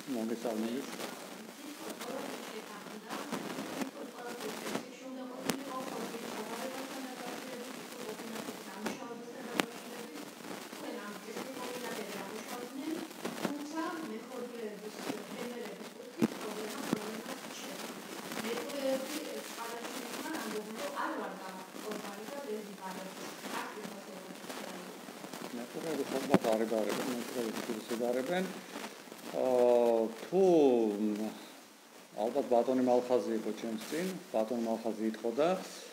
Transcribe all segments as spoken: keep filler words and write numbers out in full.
მოგესალმებით. თუ ალბათ ბატონი მალხაზი იყო ჩემს წინ, ბატონი მალხაზი იტყოდა,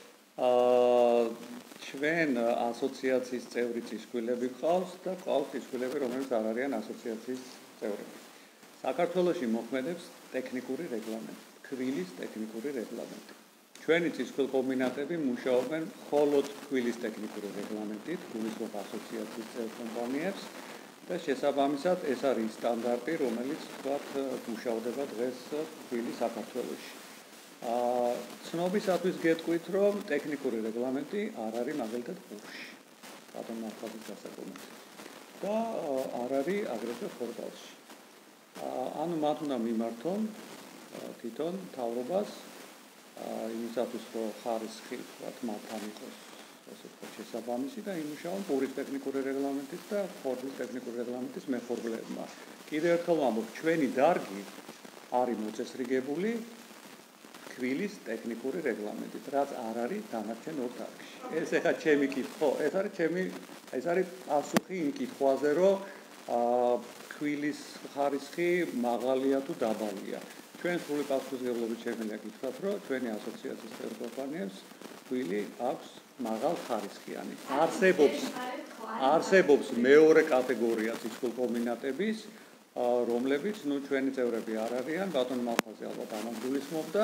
ჩვენ ასოციაციის წევრი წისქვილები გვყავს და გვყავს წისქვილები, რომლებიც არ არიან ასოციაციის წევრები. საქართველოში მოქმედებს ტექნიკური რეგლამენტი, ქვილის ტექნიკური რეგლამენტი. ჩვენი წისქვილ კომბინატები მუშაობენ მხოლოდ ქვილის ტექნიკური რეგლამენტით, გულისხმობ ასოციაციის წევრ კომპანიებს. და შესაბამისად ეს არის სტანდარტი, რომელიც თქვათ მუშადება დღეს ქვილის საქართველოში. აა ცნობისათვის გეტყვით, რომ ტექნიკური რეგლამენტი არ არის მაგალითად ყურში. ბატონ მალხაზის გასაკუთრებით. და არ არის აგრეთვე ხორბალში. აა ანუ მათ უნდა მიმართონ თვითონ თავრობას აა იმისათვის, რომ ხარისხი თქვათ მათთან იყოს ასე ვთქვათ, შესაბამისი და იმუშაონ პურის ტექნიკური რეგლამენტის და ხორბლის ტექნიკური რეგლამენტის მეხორბლებმა. კიდევ ერთხელ ვამბობ, ჩვენი დარგი არის მოწესრიგებული ქვილის ტექნიკური რეგლამენტით, რაც არ არის დანარჩენ ორ დარგში. ეს ეხლა ჩემი კითხვა, ეს არის ჩემი, ეს არის პასუხი იმ კითხვაზე, რომ აა ქვილის ხარისხი მაღალია თუ დაბალია. ჩვენ სრული პასუხისმგებლობით შეგვიძლია გითხრათ, რომ ჩვენი ასოციაციის წევრ კომპანიებს ქვილი აქვს მაღალ ხარისხიანი. არსებობს არსებობს მეორე კატეგორია წისქვილ კომბინატების, რომლებიც ნუ ჩვენი წევრები არ არიან, ბატონ მალხაზი ალბათ ამან გულისხმობდა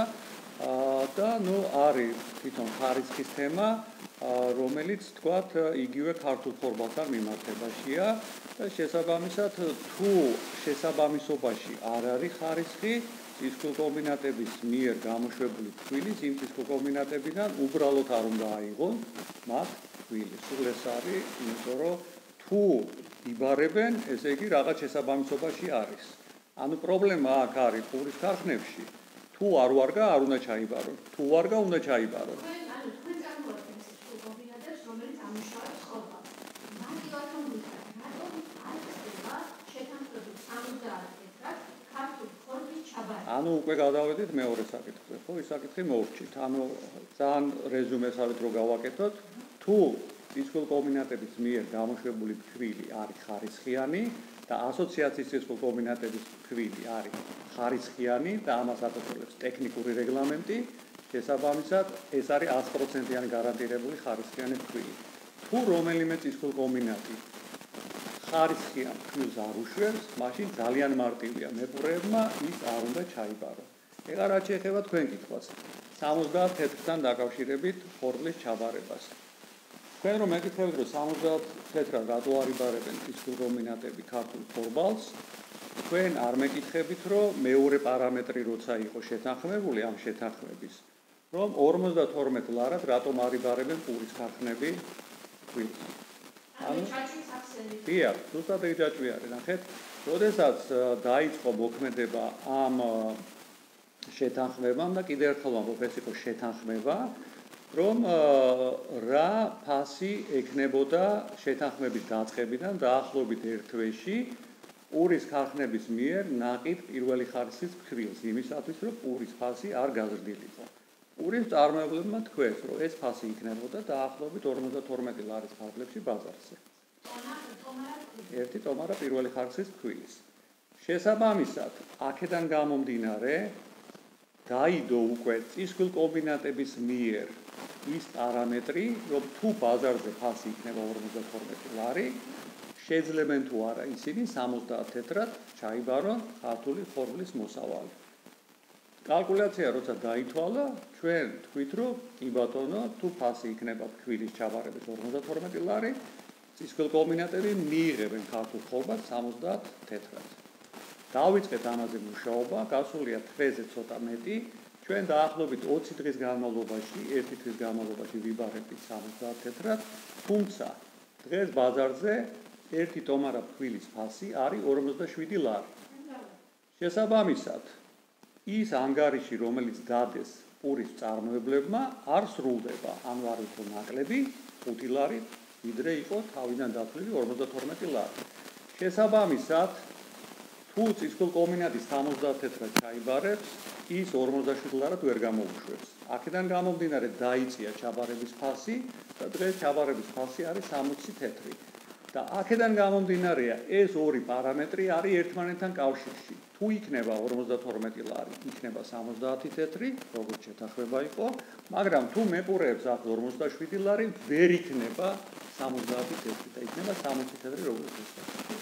და ნუ არის თვითონ ხარისხის თემა, რომელიც თქვათ იგივე ქართულ ხორბალთან მიმართებაშია და შესაბამისად თუ შესაბამისობაში არ არის ხარისხი წისქვილ კომბინატების მიერ გამოშვებული ქვილის იმ წისქვილ კომბინატებიდან უბრალოდ არ უნდა აიღონ მათ ქვილი. სულ ეს არის, იმიტომ რომ თუ იბარებენ, ესე იგი რაღაც შესაბამისობაში არის. ანუ პრობლემა აქ არის პურის ქარხნებში. თუ არ ვარგა, არ უნდა ჩაიბარონ. თუ ვარგა, უნდა ჩაიბარონ. ანუ თქვენ წარმოადგენთ წისქვილ კომბინატებს, რომელიც ამუშავებს ხორბალს. მაგივრად რომ ვიხარ, რატომ არ ხდება შეთანხმებით სამოცდაათი წელს ქართული ხორბლის ჩაბარება? ანუ უკვე გადავედით მეორე საკითხზე, ხო, ის საკითხი მოვჭით. ანუ ძალიან რეზუმესავით რო გავაკეთოთ, თუ წისქვილ კომბინატების მიერ გამოშვებული ქვილი არის ხარისხიანი და ასოციაციის წისქვილ კომბინატების ქვილი არის ხარისხიანი და ამას აკონტროლებს ტექნიკური რეგლამენტი, შესაბამისად ეს არის ათი პროცენტიანი გარანტირებული ხარისხიანი ქვილი. თუ რომელიმე წისქვილ კომბინატი ხარისხიან ქვილს არ უშვებს, მაშინ ძალიან მარტივია მეყურებმა ის არ უნდა ჩაიბარონ. ეხლა რაც შეეხება თქვენ კითხვას, სამოცდაათი თეთრთან დაკავშირებით ხორბლის ჩაბარებას. თქვენ რომ მეკითხებით, რომ სამოცდაათი თეთრად რატო არ იბარებენ წისქვილ კომბინატები ქართულ ხორბალს, თქვენ არ მეკითხებით, რომ მეორე პარამეტრი როცა იყო შეთანხმებული ამ შეთანხმების, რომ ორმოცდათორმეტ ლარად რატომ არ იბარებენ პურის ქარხნები ქვილს. ანუ ჩაჭვის ახსენით. დიახ, ზუსტად ეგ ჯაჭვი არის, ნახეთ, როდესაც დაიწყო მოქმედება ამ შეთანხმებამ და კიდევ ერთხელ ვამბობ, ეს იყო შეთანხმება, რომ რა ფასი ექნებოდა შეთანხმების დაწყებიდან დაახლოებით ერთ თვეში პურის ქარხნების მიერ ნაყიდ პირველი ხარისხის ქვილს, იმისათვის, რომ პურის ფასი არ გაზრდილიყო. პურის მწარმოებლებმა თქვეს, რომ ეს ფასი იქნებოდა დაახლოებით ორმოცდათორმეტი ლარის ფარგლებში ბაზარზე. ერთი ტომარა პირველი ხარისხის ქვილის. შესაბამისად, აქედან გამომდინარე, დაიდო უკვე წისქვილ კომბინატების მიერ ის პარამეტრი, რომ თუ ბაზარზე ფასი იქნება ორმოცდათორმეტი ლარი, შეძლებენ თუ არა ისინი სამოცდაათი თეთრად ჩაიბარონ ქართული ხორბლის მოსავალი. კალკულაცია როცა დაითვალა, ჩვენ თქვით, რომ კი ბატონო, თუ ფასი იქნება ქვილის ჩაბარების ორმოცდათორმეტი ლარი, წისქვილ კომბინატები მიიღებენ ქართულ ხორბალს სამოცდაათი თეთრად. დავიწყეთ ამაზე მუშაობა, გასულია თვეზე ცოტა მეტი, ჩვენ დაახლოებით ოცი დღის განმავლობაში, ერთი თვის განმავლობაში ვიბარებთ სამოცდაათი თეთრად, თუმცა დღეს ბაზარზე ერთი ტომარა ქვილის ფასი არის ორმოცდაშვიდი ლარი. შესაბამისად, ის ანგარიში, რომელიც დადეს პურის წარმოებლებმა, არ სრულდება, ანუ არ იყო ნაკლები ხუთი ლარი, ვიდრე იყო თავიდან დათვლილი ორმოცდათორმეტი ლარი. შესაბამისად, თუ წისქვილ კომბინატის სამოცდაათ თეთრად ჩაიბარებს, ის ორმოცდაშვიდ ლარად ვერ გამოუშვებს. აქედან გამომდინარე დაიწია ჩაბარების ფასი და დღეს ჩაბარების ფასი არის სამოცი თეთრი. და აქედან გამომდინარეა ეს ორი პარამეტრი არის ერთმანეთთან კავშირში. თუ იქნება ორმოცდათორმეტი ლარი, იქნება სამოცდაათი თეთრი, როგორც შეთანხმება იყო, მაგრამ თუ მეპურეებს აქვს ორმოცდაშვიდი ლარი, ვერ იქნება სამოცდაათი თეთრი და იქნება სამოცი თეთრი, როგორც ეს.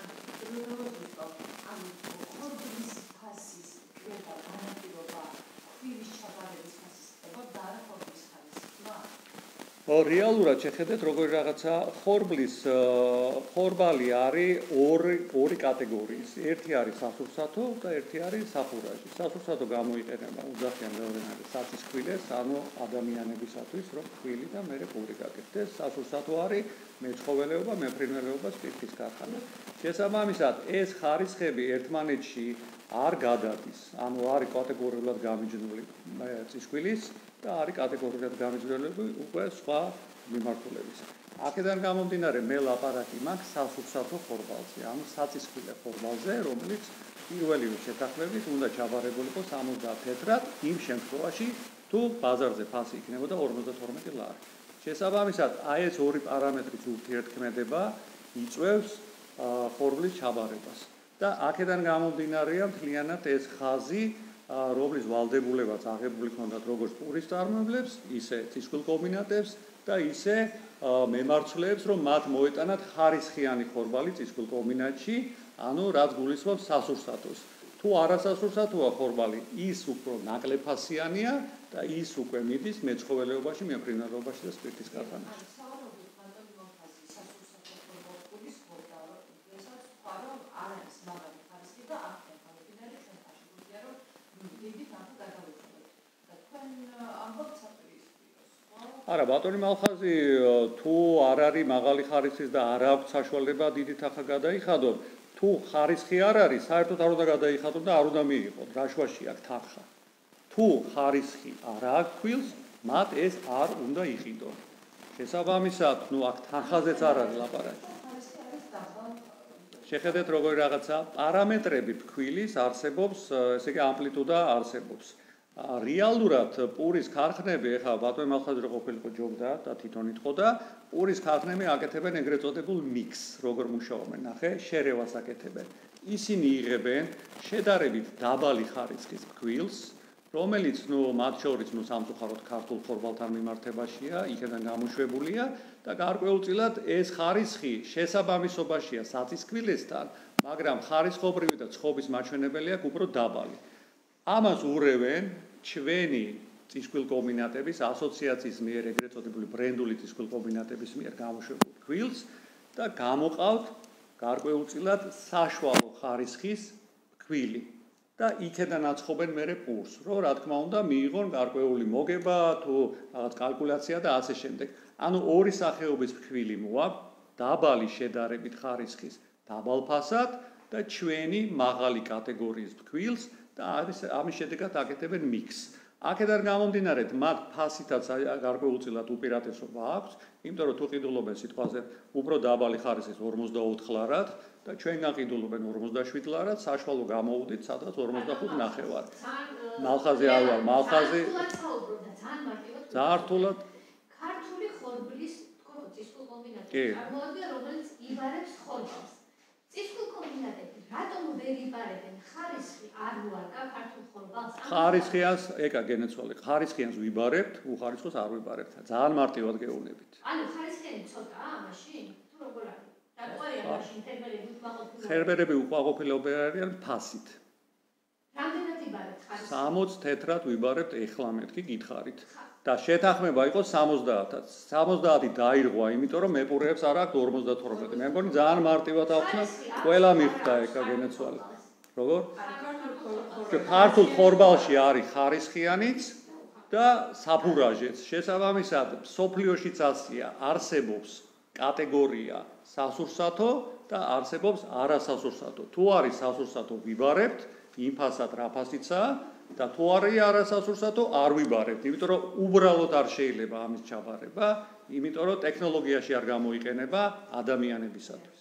რეალურად შეხედეთ როგორი რაღაცა ხორბლის ხორბალი არის ორი ორი კატეგორიის. ერთი არის სასურსათო და ერთი არის საფურაჟი. სასურსათო გამოიყენება უძახიან მეორენად საწისქვილეს, ანუ ადამიანებისათვის, რომ ქვილი და მერე პური გაკეთდეს. სასურსათო არის მეცხოველეობა, მეფრინველეობა, სპირტის ქარხანა. შესაბამისად, ეს ხარისხები ერთმანეთში არ გადადის, ანუ არის კატეგორიულად გამიჯნული წისქვილის და არის კატეგორიულად გამიჯნული უკვე სხვა მიმართულების. აქედან გამომდინარე მე ლაპარაკი მაქვს სასურსათო ხორბალზე, ანუ საწისქვილე ხორბალზე, რომელიც პირველივე შეთანხმებით უნდა ჩაბარებულიყო სამოცდაათ თეთრად, იმ შემთხვევაში, თუ ბაზარზე ფასი იქნებოდა ორმოცდათორმეტი ლარი. შესაბამისად, აი ეს ორი პარამეტრიც ურთიერთქმედება იწვევს ხორბლის ჩაბარებას. და აქედან გამომდინარეა მთლიანად ეს ხაზი, რომლის ვალდებულებაც აღებული ჰქონდათ როგორც პურის წარმოებლებს, ისე წისქვილ კომბინატებს და ისე მემარცვლეებს, რომ მათ მოეტანათ ხარისხიანი ხორბალი წისქვილ კომბინატში, ანუ რაც გულისხმობს სასურსათოს. თუ არასასურსათოა ხორბალი, ის უფრო ნაკლებფასიანია და ის უკვე მიდის მეცხოველეობაში, მეფრინველეობაში და სპირტის ქარხანაში. არა, ბატონი მალხაზი, თუ არ არის მაღალი ხარისხის და არ აქვს საშუალება დიდი თანხა გადაიხადონ, თუ ხარისხი არ არის, საერთოდ არ უნდა გადაიხადონ და არ უნდა მიიღონ. რა შუაში აქვს თანხა? თუ ხარისხი არ აქვს ქვილს, მათ ეს არ უნდა იყიდონ. შესაბამისად, ნუ აქ თანხაზეც არ არის ლაპარაკი. შეხედეთ როგორი რაღაცა პარამეტრები ქვილის არსებობს, ესე იგი ამპლიტუდა არსებობს. რეალურად პურის ქარხნები, ეხლა ბატონი მალხაზი ყოფილიყო ჯობდა და თვითონ იტყო და პურის ქარხნები აკეთებენ ეგრეთ წოდებულ მიქს, როგორ მუშაობენ, ნახე, შერევას აკეთებენ. ისინი იღებენ შედარებით დაბალი ხარისხის ქვილს, რომელიც ნუ მათ შორის ნუ სამწუხაროდ ქართულ ხორბალთან მიმართებაშია, იქიდან გამოშვებულია და გარკვეულწილად ეს ხარისხი შესაბამისობაშია საწისქვილესთან, მაგრამ ხარისხობრივი და ცხობის მაჩვენებელი აქვს უფრო დაბალი. ამას ურევენ ჩვენი წისქვილ კომბინატების ასოციაციის მიერ ეგრეთ წოდებული ბრენდული წისქვილ კომბინატების მიერ გამოშვებულ ქვილს და გამოყავთ გარკვეულწილად საშუალო ხარისხის ქვილი და იქედან აცხობენ მერე პურს, რომ რა თქმა უნდა მიიღონ გარკვეული მოგება თუ რაღაც კალკულაცია და ასე შემდეგ. ანუ ორი სახეობის ქვილი მოაქვს, დაბალი შედარებით ხარისხის დაბალ ფასად და ჩვენი მაღალი კატეგორიის ქვილს და ამის შედეგად აკეთებენ მიქს. აქედან გამომდინარე, მათ ფასითაც გარკვეულწილად უპირატესობა აქვს, იმიტომ რომ თუ ყიდულობენ სიტყვაზე უფრო დაბალი ხარისხის ორმოცდაოთხ ლარად და ჩვენ გაყიდულობენ ორმოცდაშვიდ ლარად, საშუალო გამოუდით სადღაც ორმოცდახუთ ნახევარი. მალხაზი არ ვარ, მალხაზი ძალიან რთულად ქართული ხორბლის წისქვილ კომბინატი წარმოადგენს, რომელიც იბარებს ხორბალს. წისქვილ კომბინატები რატომ ვერ იბარებენ ხარისხი არ უარკა ქართულ ხორბალს? ხარისხიანს, ეკა გენეცვალე, ხარისხიანს ვიბარებთ, უხარისხოს არ ვიბარებთ. ძალიან მარტივად გეუბნებით. ანუ ხარისხიანი ცოტაა მაშინ? თუ როგორ არის? რატოა მაშინ ფერმერები უკმაყოფილო? ფერმერები უკმაყოფილო არიან ფასით. რამდენად იბარებთ ხარისხს? სამოც თეთრად ვიბარებთ ეხლა მეთქი გითხარით. და შეთანხმება იყო სამოცდაათად. სამოცდაათი დაირღვა, იმიტომ რომ მეპურეებს არ აქვს ორმოცდათორმეტი. მე მგონი ძალიან მარტივად აღვხნა, ყველა მიხვდა ეკა გენეცვალე. როგორ? ქართულ ხორბალში არის ხარისხიანიც და საფურაჟეც. შესაბამისად, სოფლიოშიც ასია, არსებობს კატეგორია სასურსათო და არსებობს არასასურსათო. თუ არის სასურსათო ვიბარებთ, იმ ფასად რა ფასიცაა და თუ არის არასასურსათო არ ვიბარებთ, იმიტომ რომ უბრალოდ არ შეიძლება ამის ჩაბარება, იმიტომ რომ ტექნოლოგიაში არ გამოიყენება ადამიანებისათვის.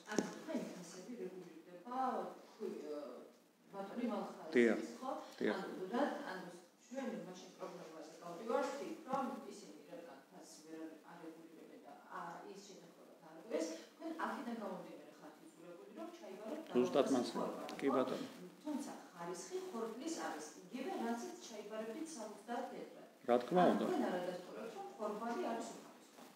ბატონი მალხარაძე დიახ. ხო? დიახ. ანუ რა ანუ ჩვენ მაშინ პრობლემაზე გავდივართ, რომ ისინი რადგან ფასს ვერ არეგულირებენ და ის შეთანხმება არ არის, თქვენ აქედან გამომდინარე ხართ იზოლებული, რომ ჩაიბაროთ და ზუსტად მასე. კი ბატონო. თუმცა ხარისხი ხორბლის არის იგივე, რაცაც ჩაიბარებთ სამოცდაათ მეტრად. რა თქმა უნდა. თქვენ არადასტურებთ, რომ ხორბალი არის უხარისხო.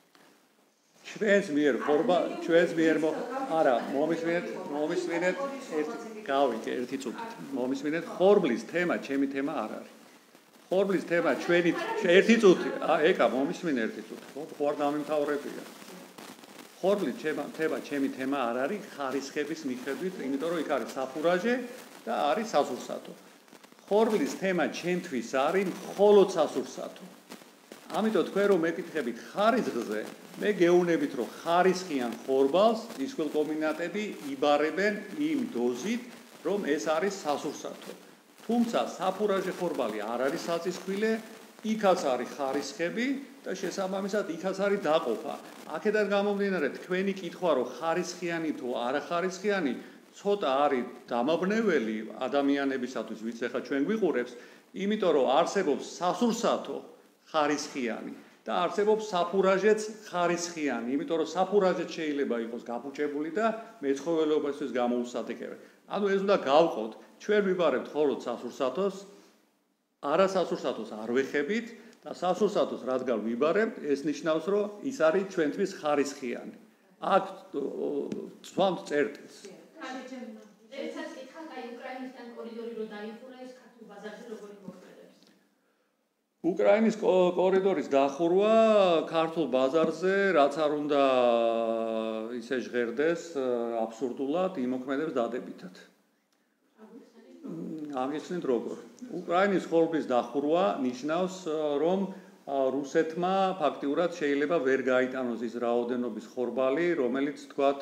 ჩვენს მიერ ხორბა, ჩვენს მიერ არა, მომისმინეთ, მომისმინეთ ერთი გავიგე ერთი წუთი. მომისმინეთ ხორბლის თემა, ჩემი თემა არ არის. ხორბლის თემა ჩვენი ერთი წუთი, ეკა მომისმინე ერთი წუთი, ხო? ხო არ დამიმთავრებია. ხორბლის თემა, ჩემი თემა არ არის ხარისხების მიხედვით, იმიტომ რომ იქ არის საფურაჟე და არის სასურსათო. ხორბლის თემა ჩემთვის არის მხოლოდ სასურსათო. ამიტომ თქვენ რომ მეკითხებით ხარისხზე, მე გეუბნებით რომ ხარისხიან ხორბალს ისქვილ კომბინატები იბარებენ იმ დოზით, რომ ეს არის სასურსათო. თუმცა საფურაჟე ხორბალი არ არის საწისქვილე, იქაც არის ხარისხები და შესაბამისად იქაც არის დაყოფა. აქედან გამომდინარე თქვენი კითხვა რომ ხარისხიანი თუ არახარისხიანი ცოტა არის დამაბნეველი ადამიანებისათვის, ვინც ახლა ჩვენ გვიყურებს, იმიტომ რომ არსებობს სასურსათო ხარისხიანი და არსებობს საფურაჟეც ხარისხიანი, იმიტომ რომ საფურაჟეც შეიძლება იყოს გაფუჭებული და მეცხოველეობისთვის გამოუსადეკებელი. ანუ ეს უნდა გავყოთ, ჩვენ ვიბარებთ მხოლოდ სასურსათოს, არასასურსათოს არ ვეხებით და სასურსათოს რადგან ვიბარებთ, ეს ნიშნავს, რომ ის არის ჩვენთვის ხარისხიანი. აქ ცვამთ წერტილს. ერთად კითხა, აი უკრაინისთან კორიდორი რო დაიხურა, ეს ქართულ ბაზარზე როგორი მოქმედებს? უკრაინის კორიდორის დახურვა ქართულ ბაზარზე, რაც არ უნდა ისე ჟღერდეს, აბსურდულად იმოქმედებს დადებითად. აღიხსნით როგორ. უკრაინის ხორბლის დახურვა ნიშნავს, რომ რუსეთმა ფაქტიურად შეიძლება ვერ გაიტანოს ის რაოდენობის ხორბალი, რომელიც თქვათ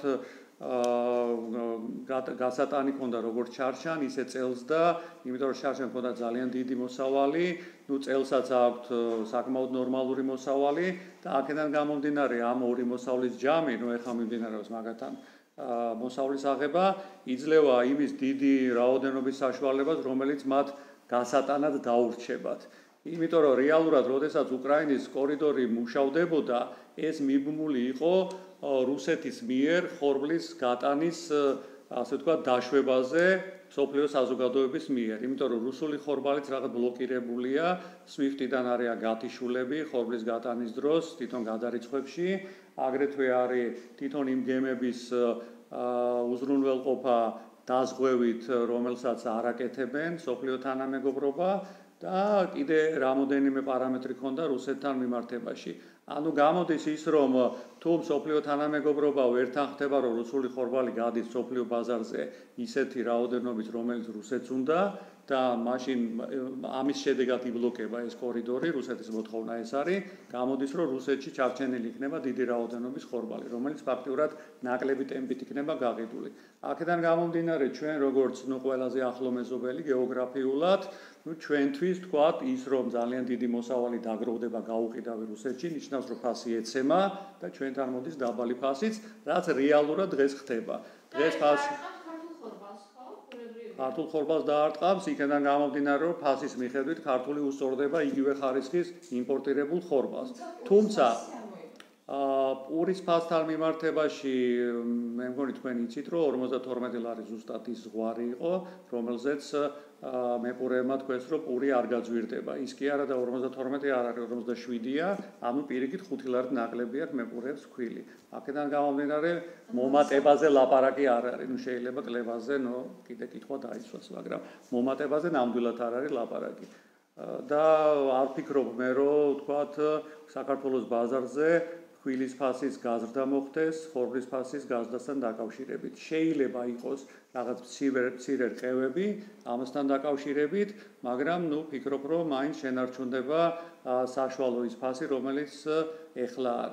გასატანი ქონდა როგორც ჩარჩან, ისე წელს და იმიტომ რომ ჩარჩან ქონდა ძალიან დიდი მოსავალი, ნუ წელსაც აქვს საკმაოდ ნორმალური მოსავალი და აქედან გამომდინარე ამ ორი მოსავლის ჯამი, ნუ ეხლა მიმდინარეობს მაგათთან მოსავლის აღება, იძლევა იმის დიდი რაოდენობის საშუალებას, რომელიც მათ გასატანად დაურჩებათ. იმიტომ რომ რეალურად, როდესაც უკრაინის კორიდორი მუშავდებოდა, ეს მიბმული იყო რუსეთის მიერ ხორბლის გატანის, ასე ვთქვათ, დაშვებაზე მსოფლიო საზოგადოების მიერ. იმიტომ რომ რუსული ხორბალიც რაღაც ბლოკირებულია, სვიფტიდან არის გათიშულები ხორბლის გატანის დროს, თვითონ გადარიცხვებში, აგრეთვე არის თვითონ იმ გემების უზრუნველყოფა დაზღვევით, რომელსაც არ აკეთებენ მსოფლიო თანამეგობრობა და კიდე რამოდენიმე პარამეტრი ქონდა რუსეთთან მიმართებაში. ანუ გამოდის ის, რომ თუ მსოფლიო თანამეგობრობა ერთთან ხდება, რომ რუსული ხორბალი გადის მსოფლიო ბაზარზე ისეთი რაოდენობით, რომელიც რუსეთს უნდა და მაშინ ამის შედეგად იბლოკება ეს კორიდორი, რუსეთის მოთხოვნა ეს არის, გამოდის, რომ რუსეთში ჩარჩენილი იქნება დიდი რაოდენობის ხორბალი, რომელიც ფაქტიურად ნაკლები ტემპით იქნება გაყიდული. აქედან გამომდინარე, ჩვენ როგორც ნუ ყველაზე ახლო მეზობელი გეოგრაფიულად, ნუ ჩვენთვის თქვათ ის, რომ ძალიან დიდი მოსავალი დაგროვდება გაუყიდავი რუსეთში, ნიშნავს, რომ ფასი ეცემა და ჩვენთან მოდის დაბალი ფასიც, რაც რეალურად დღეს ხდება. დღეს ფასი ქართულ ხორბალს დაარტყამს, იქიდან გამომდინარე, რომ ფასის მიხედვით ქართული უსწორდება იგივე ხარისხის იმპორტირებულ ხორბალს. თუმცა პურის ფასთან მიმართებაში მე მგონი თქვენ იცით, რომ ორმოცდათორმეტი ლარი ზუსტად ის ზღვარი იყო, რომელზეც მეყურებმა თქვენს, რომ პური არ გაძვირდება. ის კი არა და ორმოცდათორმეტი არ არის, ორმოცდაშვიდია, ანუ პირიქით ხუთი ლარით ნაკლები აქვს მეყურებს ქვილი. აქედან გამომდინარე, მომატებაზე ლაპარაკი არ არის, ნუ შეიძლება კლებაზე, ნუ კიდე კითხვა დაისვას, მაგრამ მომატებაზე ნამდვილად არ არის ლაპარაკი. და არ ფიქრობ მე, რომ თქვათ საქართველოს ბაზარზე ხვილის ფასის გაზრდა მოხდეს ხორბლის ფასის გაზრდასთან დაკავშირებით. შეიძლება იყოს რაღაც მცირე რყევები ამასთან დაკავშირებით, მაგრამ ნუ ფიქრობ, რომ მაინც შენარჩუნდება საშუალო ის ფასი, რომელიც ეხლა არის.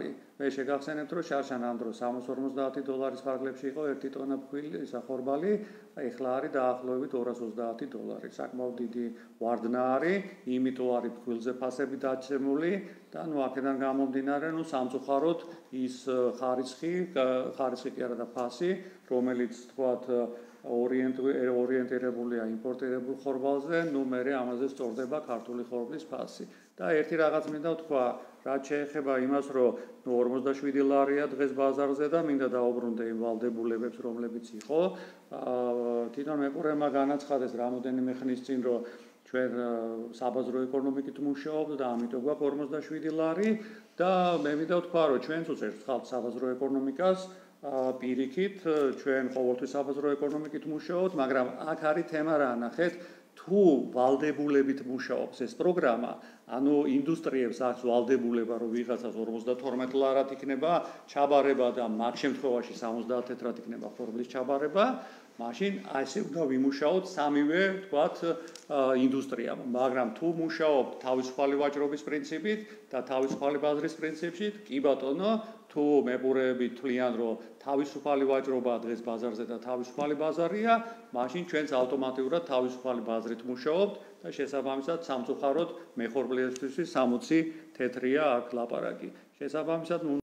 მე შეგახსენებთ, რომ შარშან ამ დროს სამას ორმოცდაათი დოლარის ფარგლებში იყო ერთი ტონა ფქვილი, ხორბალი, ეხლა არის დაახლოებით ორას ოცდაათი დოლარი. საკმაოდ დიდი ვარდნა არის, იმიტომ არის ფქვილზე ფასები დაცემული და ნუ აქედან გამომდინარე, ნუ სამწუხაროდ ის ხარისხი, ხარისხი კი არა და ფასი, რომელიც თქვათ ორიენტირებულია იმპორტირებულ ხორბალზე, ნუ მერე ამაზე სწორდება ქართული ხორბლის ფასი. და ერთი რაღაც მინდა ვთქვა, რაც შეეხება იმას, რომ ნუ ორმოცდაშვიდი ლარია დღეს ბაზარზე და მინდა დაუბრუნდე იმ ვალდებულებებს, რომლებიც იყო. თვითონ მეყურებმა განაცხადეს რამოდენიმე ხნის წინ, რომ ჩვენ საბაზრო ეკონომიკით მუშაობთ და ამიტომ გვაქვს ორმოცდაშვიდი ლარი და მე მინდა ვთქვა, რომ ჩვენც უწევთ ხალხს საბაზრო ეკონომიკას პირიქით, ჩვენ ყოველთვის საბაზრო ეკონომიკით მუშაობთ, მაგრამ აქ არის თემა რა ნახეთ, თუ ვალდებულებით მუშაობს ეს პროგრამა, ანუ ინდუსტრიებს აქვს ვალდებულება, რომ ვიღაცას ორმოცდათორმეტ ლარად იქნება ჩაბარება და მაგ შემთხვევაში სამოცდაათ თეთრად იქნება ხორბლის ჩაბარება, მაშინ ასე უნდა ვიმუშაოთ სამივე, თქვათ, ინდუსტრიამ. მაგრამ თუ მუშაობთ თავისუფალი ვაჭრობის პრინციპით და თავისუფალი ბაზრის პრინციპით, კი ბატონო, თუ მეყურეები თვლიან, რომ თავისუფალი ვაჭრობა დღეს ბაზარზე და თავისუფალი ბაზარია, მაშინ ჩვენც ავტომატურად თავისუფალი ბაზრით მუშაობთ და შესაბამისად სამწუხაროდ მეხორბლეებისთვის სამოცი თეთრია აქ ლაპარაკი. შესაბამისად